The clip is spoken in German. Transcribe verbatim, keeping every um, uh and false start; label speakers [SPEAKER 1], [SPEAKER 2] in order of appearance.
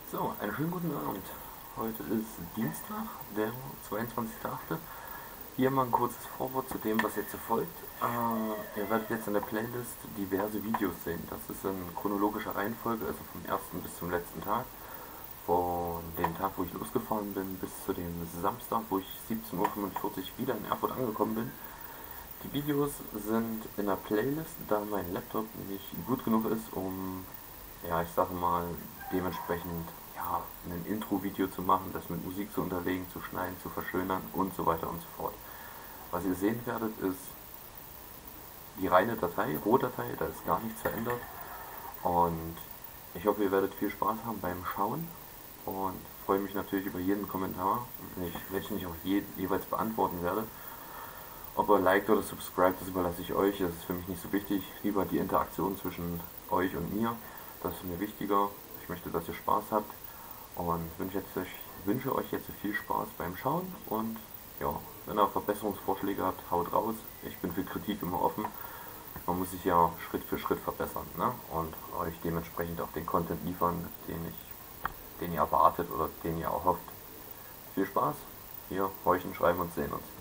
[SPEAKER 1] So, einen schönen guten Abend. Heute ist Dienstag, der zweiundzwanzigste achte Hier mal ein kurzes Vorwort zu dem, was jetzt folgt. Äh, ihr werdet jetzt in der Playlist diverse Videos sehen. Das ist in chronologischer Reihenfolge, also vom ersten bis zum letzten Tag. Von dem Tag, wo ich losgefahren bin, bis zu dem Samstag, wo ich siebzehn Uhr fünfundvierzig wieder in Erfurt angekommen bin. Die Videos sind in der Playlist, da mein Laptop nicht gut genug ist, um, ja, ich sage mal, dementsprechend, ja, ein Intro-Video zu machen, das mit Musik zu unterlegen, zu schneiden, zu verschönern und so weiter und so fort. Was ihr sehen werdet, ist die reine Datei, Rohdatei, da ist gar nichts verändert. Und ich hoffe, ihr werdet viel Spaß haben beim Schauen und freue mich natürlich über jeden Kommentar, wenn ich nicht auch je, jeweils beantworten werde. Ob ihr liked oder subscribt, das überlasse ich euch. Das ist für mich nicht so wichtig. Lieber die Interaktion zwischen euch und mir. Das ist mir wichtiger. Ich möchte, dass ihr Spaß habt. Und wünsche, jetzt euch, wünsche euch jetzt viel Spaß beim Schauen. Und ja, wenn ihr Verbesserungsvorschläge habt, haut raus. Ich bin für Kritik immer offen. Man muss sich ja Schritt für Schritt verbessern, ne? Und euch dementsprechend auch den Content liefern, den, ich, den ihr erwartet oder den ihr auch hofft. Viel Spaß. Wir horchen, schreiben und sehen uns.